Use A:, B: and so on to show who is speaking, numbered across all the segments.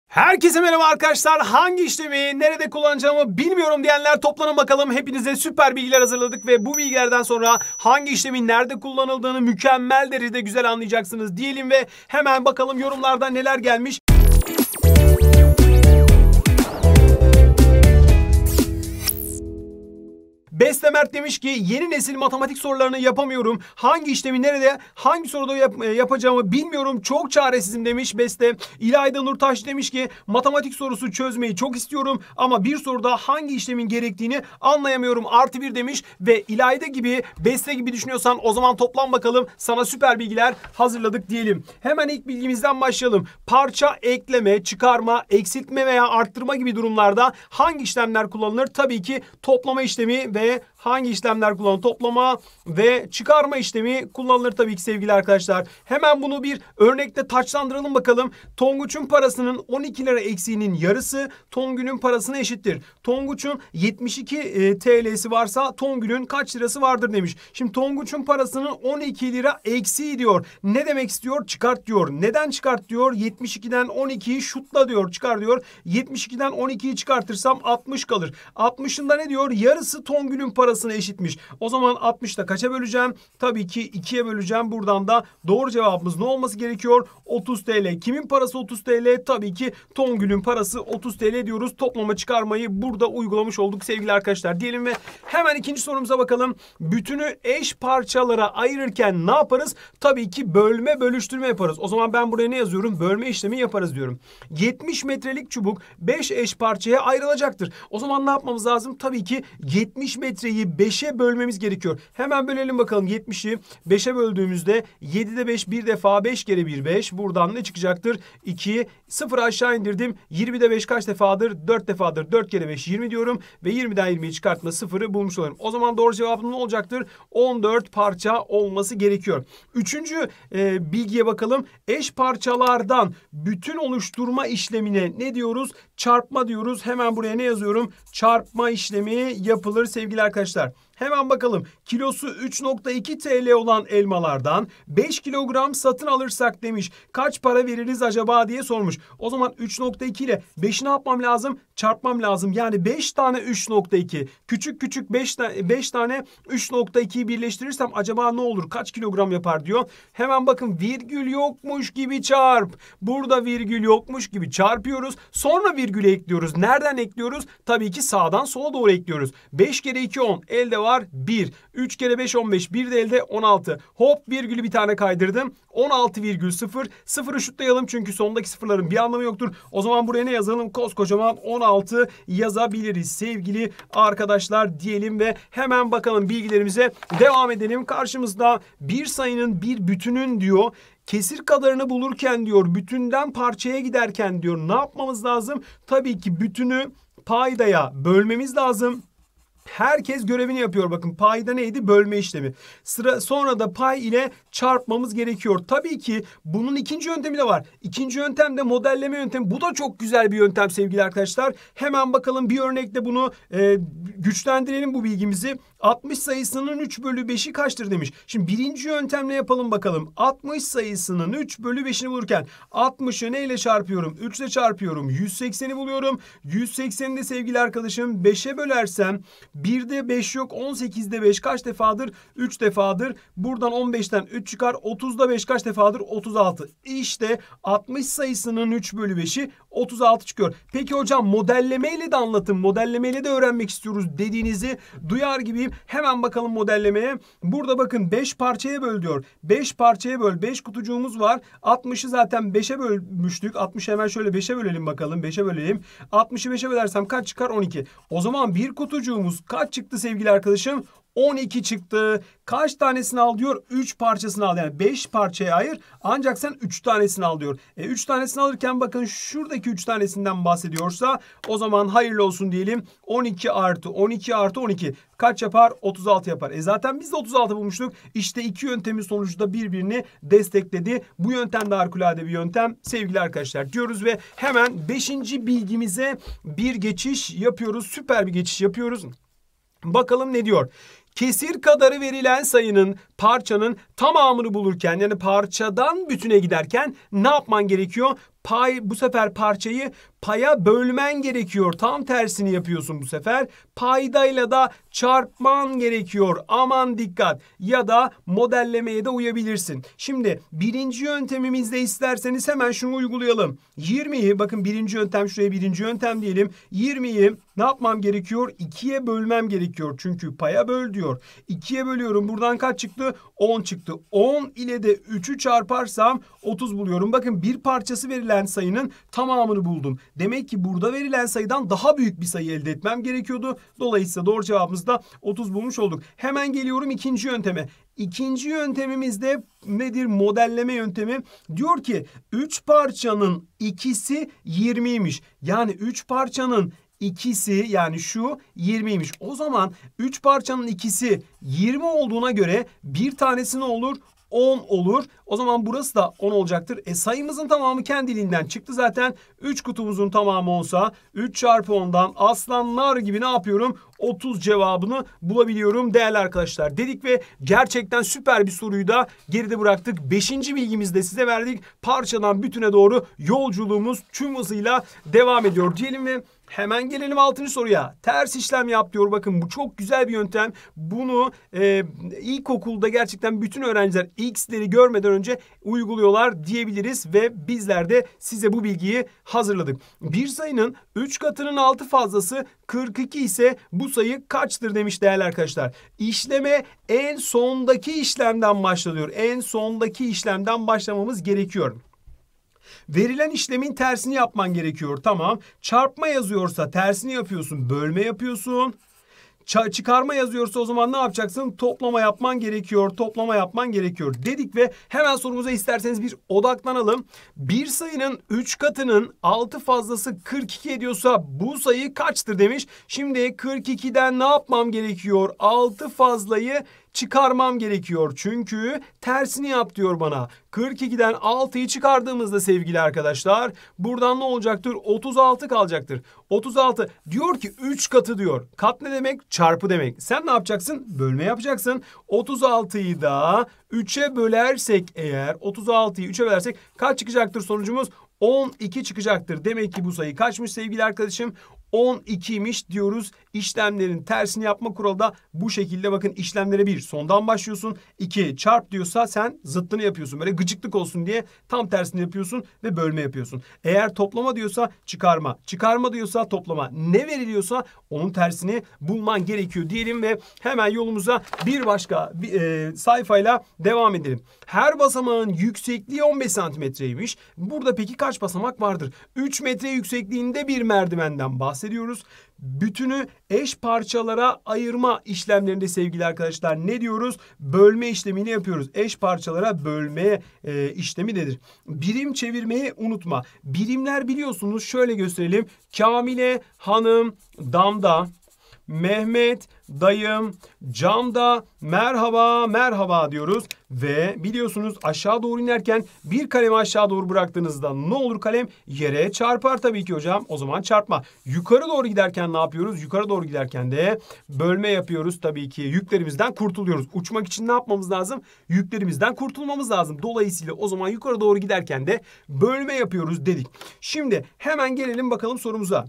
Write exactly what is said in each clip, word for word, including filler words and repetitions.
A: Herkese merhaba arkadaşlar. Hangi işlemi nerede kullanacağımı bilmiyorum diyenler toplanın bakalım. Hepinize süper bilgiler hazırladık ve bu bilgilerden sonra hangi işlemin nerede kullanıldığını mükemmel derecede güzel anlayacaksınız diyelim ve hemen bakalım yorumlarda neler gelmiş. Beste Mert demiş ki yeni nesil matematik sorularını yapamıyorum. Hangi işlemi nerede, hangi soruda yap yapacağımı bilmiyorum. Çok çaresizim demiş Beste. İlayda Nurtaş demiş ki matematik sorusu çözmeyi çok istiyorum ama bir soruda hangi işlemin gerektiğini anlayamıyorum. Artı bir demiş ve İlayda gibi, Beste gibi düşünüyorsan o zaman toplan bakalım. Sana süper bilgiler hazırladık diyelim. Hemen ilk bilgimizden başlayalım. Parça ekleme, çıkarma, eksiltme veya arttırma gibi durumlarda hangi işlemler kullanılır? Tabii ki toplama işlemi ve hangi işlemler kullanılır? Toplama ve çıkarma işlemi kullanılır tabii ki sevgili arkadaşlar. Hemen bunu bir örnekle taçlandıralım bakalım. Tonguç'un parasının on iki lira eksiğinin yarısı Tongül'ün parasına eşittir. Tonguç'un yetmiş iki T L'si varsa Tongül'ün kaç lirası vardır demiş. Şimdi Tonguç'un parasının on iki lira eksiği diyor. Ne demek istiyor? Çıkart diyor. Neden çıkart diyor? yetmiş ikiden on ikiyi şutla diyor. Çıkar diyor. yetmiş ikiden on ikiyi çıkartırsam altmış kalır. altmışında ne diyor? Yarısı Tongül'ün parasına eşitmiş. O zaman altmışta kaça böleceğim? Tabii ki ikiye böleceğim. Buradan da doğru cevabımız ne olması gerekiyor? otuz T L. Kimin parası otuz T L? Tabii ki Tongül'ün parası otuz T L diyoruz. Toplama çıkarmayı burada uygulamış olduk sevgili arkadaşlar diyelim ve hemen ikinci sorumuza bakalım. Bütünü eş parçalara ayırırken ne yaparız? Tabii ki bölme bölüştürme yaparız. O zaman ben buraya ne yazıyorum? Bölme işlemi yaparız diyorum. yetmiş metrelik çubuk beş eş parçaya ayrılacaktır. O zaman ne yapmamız lazım? Tabii ki yetmiş metreyi beşe bölmemiz gerekiyor. Hemen bölelim bakalım. yetmişi beşe böldüğümüzde yedide beş bir defa, beş kere bir beş. Buradan ne çıkacaktır? iki. sıfırı aşağı indirdim. yirmide beş kaç defadır? dört defadır. dört kere beş yirmi diyorum ve yirmiden yirmiyi çıkartma sıfırı bulmuş olurum. O zaman doğru cevabım ne olacaktır? on dört parça olması gerekiyor. Üçüncü e, bilgiye bakalım. Eş parçalardan bütün oluşturma işlemine ne diyoruz? Çarpma diyoruz. Hemen buraya ne yazıyorum? Çarpma işlemi yapılır sevgili arkadaşlar. Hemen bakalım. Kilosu üç nokta iki T L olan elmalardan beş kilogram satın alırsak demiş. Kaç para veririz acaba diye sormuş. O zaman üç nokta iki ile beşi ne yapmam lazım? Çarpmam lazım. Yani beş tane üç nokta iki. Küçük küçük beş tane beş tane üç nokta ikiyi birleştirirsem acaba ne olur? Kaç kilogram yapar diyor. Hemen bakın virgül yokmuş gibi çarp. Burada virgül yokmuş gibi çarpıyoruz. Sonra virgülü ekliyoruz. Nereden ekliyoruz? Tabii ki sağdan sola doğru ekliyoruz. beş kere iki on. Elde var bir. üç kere beş on beş. bir de elde on altı. Hop virgülü bir tane kaydırdım. on altı virgül sıfır. sıfırı şutlayalım çünkü sondaki sıfırların bir anlamı yoktur. O zaman buraya ne yazalım? Koskocaman on altı yazabiliriz sevgili arkadaşlar diyelim ve hemen bakalım bilgilerimize devam edelim. Karşımızda bir sayının bir bütünün diyor. Kesir kadarını bulurken diyor, bütünden parçaya giderken diyor ne yapmamız lazım? Tabii ki bütünü paydaya bölmemiz lazım. Herkes görevini yapıyor. Bakın payda neydi? Bölme işlemi. Sıra sonra da pay ile çarpmamız gerekiyor. Tabii ki bunun ikinci yöntemi de var. İkinci yöntem de modelleme yöntemi. Bu da çok güzel bir yöntem sevgili arkadaşlar. Hemen bakalım bir örnekle bunu e, güçlendirelim bu bilgimizi. altmış sayısının üç bölü beşi kaçtır demiş. Şimdi birinci yöntemle yapalım bakalım. altmış sayısının üç bölü beşini bulurken altmışı neyle çarpıyorum? üç ile çarpıyorum. yüz sekseni buluyorum. yüz sekseni de sevgili arkadaşım beşe bölersem birde beş yok. on sekizde beş kaç defadır? üç defadır. Buradan on beşten üç çıkar. otuzda beş kaç defadır? otuz altı. İşte altmış sayısının üç bölü beşi otuz altı çıkıyor. Peki hocam modellemeyle de anlatın. Modellemeyle de öğrenmek istiyoruz dediğinizi duyar gibiyim. Hemen bakalım modellemeye. Burada bakın beş parçaya böl diyor. beş parçaya böl. beş kutucuğumuz var. altmışı zaten beşe bölmüştük. altmışı hemen şöyle beşe bölelim bakalım. beşe bölelim. altmışı beşe bölersem kaç çıkar? on iki. O zaman bir kutucuğumuz kaç çıktı sevgili arkadaşım? on iki çıktı. Kaç tanesini al diyor? üç parçasını al. Yani beş parçaya ayır. Ancak sen üç tanesini al diyor. E üç tanesini alırken bakın şuradaki üç tanesinden bahsediyorsa o zaman hayırlı olsun diyelim. on iki artı on iki artı on iki. Kaç yapar? otuz altı yapar. E zaten biz de otuz altı bulmuştuk. İşte iki yöntemin sonucu da birbirini destekledi. Bu yöntem de harikulade bir yöntem sevgili arkadaşlar diyoruz ve hemen beşinci bilgimize bir geçiş yapıyoruz. Süper bir geçiş yapıyoruz. Bakalım ne diyor? Kesir kadarı verilen sayının parçanın tamamını bulurken yani parçadan bütüne giderken ne yapman gerekiyor? Pay, bu sefer parçayı paya bölmen gerekiyor. Tam tersini yapıyorsun bu sefer. Paydayla da çarpman gerekiyor. Aman dikkat. Ya da modellemeye de uyabilirsin. Şimdi birinci yöntemimizde isterseniz hemen şunu uygulayalım. yirmiyi, bakın birinci yöntem, şuraya birinci yöntem diyelim. yirmiyi ne yapmam gerekiyor? ikiye bölmem gerekiyor. Çünkü paya böl diyor. ikiye bölüyorum. Buradan kaç çıktı? on çıktı. on ile de üçü çarparsam otuz buluyorum. Bakın bir parçası verilen sayının tamamını buldum. Demek ki burada verilen sayıdan daha büyük bir sayı elde etmem gerekiyordu. Dolayısıyla doğru cevabımız da otuz bulmuş olduk. Hemen geliyorum ikinci yönteme. İkinci yöntemimiz de nedir? Modelleme yöntemi. Diyor ki üç parçanın ikisi yirmiymiş. Yani üç parçanın ikisi, yani şu yirmiymiş. O zaman üç parçanın ikisi yirmi olduğuna göre bir tanesi ne olur? on olur. O zaman burası da on olacaktır. E sayımızın tamamı kendiliğinden çıktı zaten. üç kutumuzun tamamı olsa üç çarpı ondan aslanlar gibi ne yapıyorum? otuz cevabını bulabiliyorum değerli arkadaşlar dedik ve gerçekten süper bir soruyu da geride bıraktık. beşinci bilgimizi de size verdik. Parçadan bütüne doğru yolculuğumuz tüm hızıyla devam ediyor diyelim ve hemen gelelim altıncı soruya. Ters işlem yap diyor. Bakın bu çok güzel bir yöntem. Bunu e, ilkokulda gerçekten bütün öğrenciler x'leri görmeden önce uyguluyorlar diyebiliriz ve bizler de size bu bilgiyi hazırladık. Bir sayının üç katının altı fazlası kırk iki ise bu sayı kaçtır demiş değerli arkadaşlar. İşleme en sondaki işlemden başlıyor. En sondaki işlemden başlamamız gerekiyor. Verilen işlemin tersini yapman gerekiyor. Tamam. Çarpma yazıyorsa tersini yapıyorsun. Bölme yapıyorsun. Ç- çıkarma yazıyorsa o zaman ne yapacaksın? Toplama yapman gerekiyor. Toplama yapman gerekiyor dedik ve hemen sorumuza isterseniz bir odaklanalım. Bir sayının üç katının altı fazlası kırk iki ediyorsa bu sayı kaçtır demiş. Şimdi kırk ikiden ne yapmam gerekiyor? altı fazlayı çıkarmam gerekiyor. Çünkü tersini yap diyor bana. kırk ikiden altıyı çıkardığımızda sevgili arkadaşlar buradan ne olacaktır? otuz altı kalacaktır. otuz altı diyor ki üç katı diyor. Kat ne demek? Çarpı demek. Sen ne yapacaksın? Bölme yapacaksın. otuz altıyı da üçe bölersek eğer otuz altıyı üçe bölersek kaç çıkacaktır sonucumuz? on iki çıkacaktır. Demek ki bu sayı kaçmış sevgili arkadaşım? on ikiymiş diyoruz. İşlemlerin tersini yapma kuralı da bu şekilde. Bakın işlemlere bir sondan başlıyorsun. iki çarp diyorsa sen zıttını yapıyorsun. Böyle gıcıklık olsun diye tam tersini yapıyorsun ve bölme yapıyorsun. Eğer toplama diyorsa çıkarma. Çıkarma diyorsa toplama. Ne veriliyorsa onun tersini bulman gerekiyor diyelim ve hemen yolumuza bir başka bir, e, sayfayla devam edelim. Her basamağın yüksekliği on beş santimetreymiş. Burada peki kaç basamak vardır? üç metre yüksekliğinde bir merdivenden bahsediyoruz. Bütünü eş parçalara ayırma işlemlerinde sevgili arkadaşlar ne diyoruz? Bölme işlemini yapıyoruz. Eş parçalara bölme e, işlemi nedir? Birim çevirmeyi unutma. Birimler biliyorsunuz şöyle gösterelim. Kamile hanım damda, Mehmet dayım camda, merhaba merhaba diyoruz. Ve biliyorsunuz aşağı doğru inerken bir kalemi aşağı doğru bıraktığınızda ne olur kalem? Yere çarpar tabii ki hocam. O zaman çarpma. Yukarı doğru giderken ne yapıyoruz? Yukarı doğru giderken de bölme yapıyoruz tabii ki. Yüklerimizden kurtuluyoruz. Uçmak için ne yapmamız lazım? Yüklerimizden kurtulmamız lazım. Dolayısıyla o zaman yukarı doğru giderken de bölme yapıyoruz dedik. Şimdi hemen gelelim bakalım sorumuza.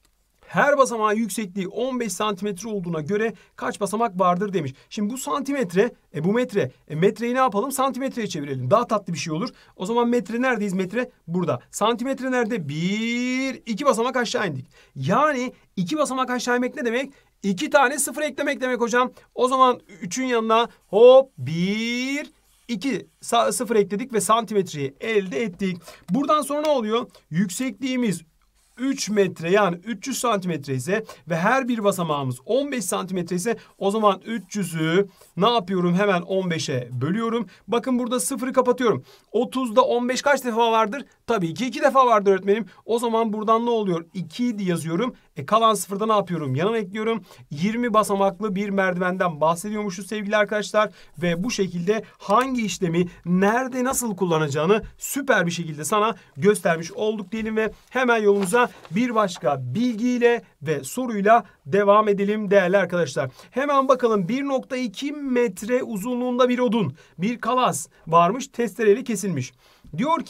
A: Her basamağın yüksekliği on beş santimetre olduğuna göre kaç basamak vardır demiş. Şimdi bu santimetre, e bu metre. E metreyi ne yapalım? Santimetreye çevirelim. Daha tatlı bir şey olur. O zaman metre neredeyiz? Metre burada. Santimetre nerede? Bir, iki basamak aşağı indik. Yani iki basamak aşağı inmek ne demek? İki tane sıfır eklemek demek hocam. O zaman üçün yanına hop bir, iki sıfır ekledik ve santimetreyi elde ettik. Buradan sonra ne oluyor? Yüksekliğimiz üç metre yani üç yüz santimetre ise ve her bir basamağımız on beş santimetre ise o zaman üç yüzü ne yapıyorum? Hemen on beşe bölüyorum. Bakın burada sıfırı kapatıyorum. otuzda on beş kaç defa vardır? Tabii ki iki defa vardır öğretmenim. O zaman buradan ne oluyor? iki yazıyorum. E kalan sıfırda ne yapıyorum? Yanına ekliyorum. yirmi basamaklı bir merdivenden bahsediyormuşuz sevgili arkadaşlar. Ve bu şekilde hangi işlemi nerede nasıl kullanacağını süper bir şekilde sana göstermiş olduk diyelim ve hemen yolumuza bir başka bilgiyle ve soruyla devam edelim değerli arkadaşlar. Hemen bakalım bir nokta iki metre uzunluğunda bir odun, bir kalas varmış, testereyle kesilmiş. Diyor ki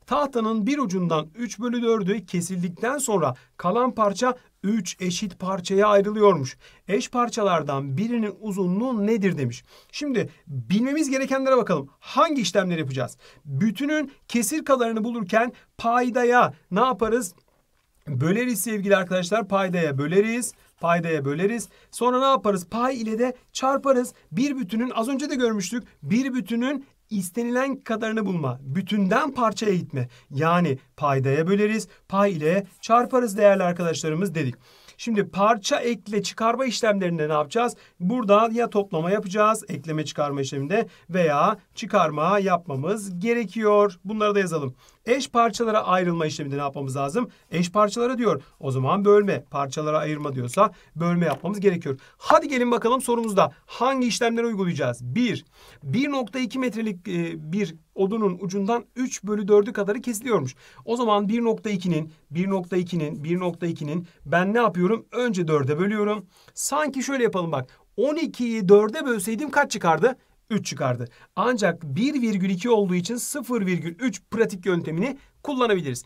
A: Tahtanın bir ucundan üç bölü dördü kesildikten sonra kalan parça üç eşit parçaya ayrılıyormuş. Eş parçalardan birinin uzunluğu nedir demiş. Şimdi bilmemiz gerekenlere bakalım. Hangi işlemleri yapacağız? Bütünün kesir kalarını bulurken paydaya ne yaparız? Böleriz sevgili arkadaşlar. Paydaya böleriz. Paydaya böleriz. Sonra ne yaparız? Pay ile de çarparız. Bir bütünün az önce de görmüştük. Bir bütünün istenilen kadarını bulma. Bütünden parçaya gitme. Yani paydaya böleriz. Pay ile çarparız değerli arkadaşlarımız dedik. Şimdi parça ekle çıkarma işlemlerinde ne yapacağız? Burada ya toplama yapacağız ekleme çıkarma işleminde veya çıkarma yapmamız gerekiyor. Bunları da yazalım. Eş parçalara ayrılma işleminde ne yapmamız lazım? Eş parçalara diyor. O zaman bölme. Parçalara ayırma diyorsa bölme yapmamız gerekiyor. Hadi gelin bakalım sorumuzda hangi işlemleri uygulayacağız? bir. bir nokta iki metrelik e, bir odunun ucundan üç bölü dördü kadarı kesiliyormuş. O zaman bir nokta ikinin, bir nokta ikinin, bir nokta ikinin ben ne yapıyorum? Önce dörde bölüyorum. Sanki şöyle yapalım bak. on ikiyi dörde bölseydim kaç çıkardı? üç çıkardı. Ancak bir virgül iki olduğu için sıfır virgül üç pratik yöntemini kullanabiliriz.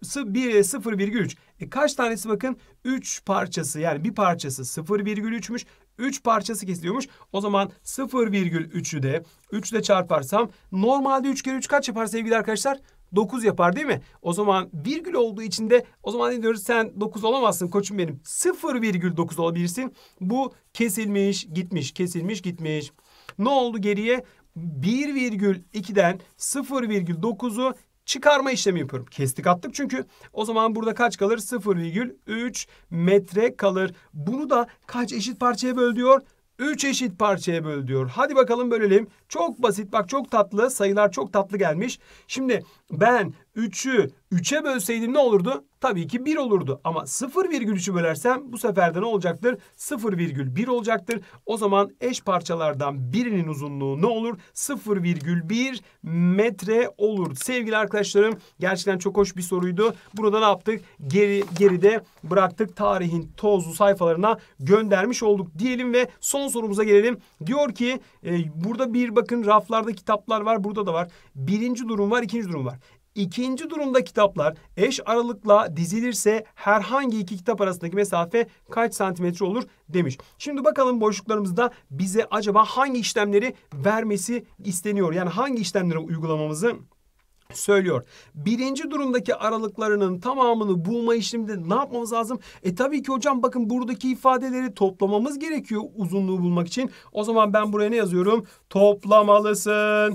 A: sıfır virgül üç. E kaç tanesi bakın? üç parçası yani bir parçası sıfır virgül üçmüş. üç parçası kesiliyormuş. O zaman sıfır virgül üçü de üç ile çarparsam normalde üç kere üç kaç yapar sevgili arkadaşlar? dokuz yapar değil mi? O zaman virgül olduğu için de o zaman ne diyoruz? Sen dokuz olamazsın koçum benim. sıfır virgül dokuz olabilirsin. Bu kesilmiş, gitmiş, kesilmiş, gitmiş. Ne oldu geriye? bir virgül ikiden sıfır virgül dokuzu çıkarma işlemi yapıyorum. Kestik attık çünkü. O zaman burada kaç kalır? sıfır virgül üç metre kalır. Bunu da kaç eşit parçaya böl diyor? üç eşit parçaya böl diyor. Hadi bakalım bölelim. Çok basit bak çok tatlı. Sayılar çok tatlı gelmiş. Şimdi ben üçü üçe bölseydim ne olurdu? Tabii ki bir olurdu. Ama sıfır virgül üçü bölersem bu sefer de ne olacaktır? sıfır virgül bir olacaktır. O zaman eş parçalardan birinin uzunluğu ne olur? sıfır virgül bir metre olur. Sevgili arkadaşlarım gerçekten çok hoş bir soruydu. Burada ne yaptık? Geri, geride bıraktık. Tarihin tozlu sayfalarına göndermiş olduk diyelim ve son sorumuza gelelim. Diyor ki e, burada bir bakın raflarda kitaplar var. Burada da var. Birinci durum var, ikinci durum var. İkinci durumda kitaplar eş aralıkla dizilirse herhangi iki kitap arasındaki mesafe kaç santimetre olur demiş. Şimdi bakalım boşluklarımızda bize acaba hangi işlemleri vermesi isteniyor? Yani hangi işlemleri uygulamamızı söylüyor. Birinci durumdaki aralıklarının tamamını bulma işleminde ne yapmamız lazım? E tabii ki hocam bakın buradaki ifadeleri toplamamız gerekiyor uzunluğu bulmak için. O zaman ben buraya ne yazıyorum? Toplamalısın.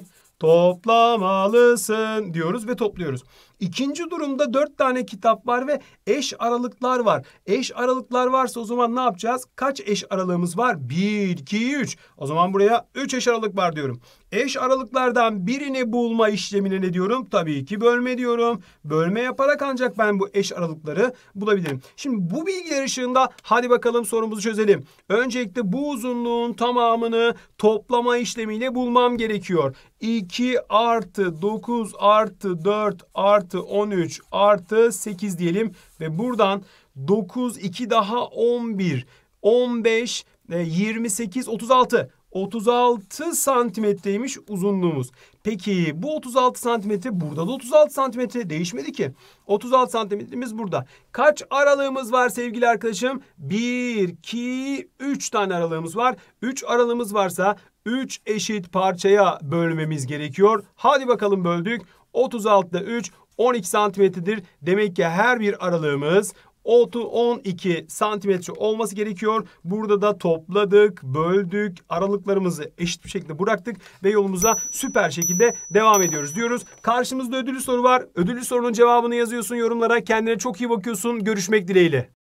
A: Toplamalısın diyoruz ve topluyoruz. İkinci durumda dört tane kitap var ve eş aralıklar var. Eş aralıklar varsa o zaman ne yapacağız? Kaç eş aralığımız var? bir, iki, üç. O zaman buraya üç eş aralık var diyorum. Eş aralıklardan birini bulma işlemine ne diyorum? Tabii ki bölme diyorum. Bölme yaparak ancak ben bu eş aralıkları bulabilirim. Şimdi bu bilgiler ışığında hadi bakalım sorumuzu çözelim. Öncelikle bu uzunluğun tamamını toplama işlemiyle bulmam gerekiyor. iki artı dokuz artı dört artı on üç artı sekiz diyelim. Ve buradan dokuz, iki daha on bir, on beş, yirmi sekiz, otuz altı. otuz altı santimetreymiş uzunluğumuz. Peki bu otuz altı santimetre burada da otuz altı santimetre değişmedi ki. otuz altı santimetremiz burada. Kaç aralığımız var sevgili arkadaşım? bir, iki, üç tane aralığımız var. üç aralığımız varsa üç eşit parçaya bölmemiz gerekiyor. Hadi bakalım böldük. otuz altıda üç, on iki santimetredir. Demek ki her bir aralığımız on iki santimetre olması gerekiyor. Burada da topladık, böldük, aralıklarımızı eşit bir şekilde bıraktık ve yolumuza süper şekilde devam ediyoruz diyoruz. Karşımızda ödüllü soru var. Ödüllü sorunun cevabını yazıyorsun yorumlara. Kendine çok iyi bakıyorsun. Görüşmek dileğiyle.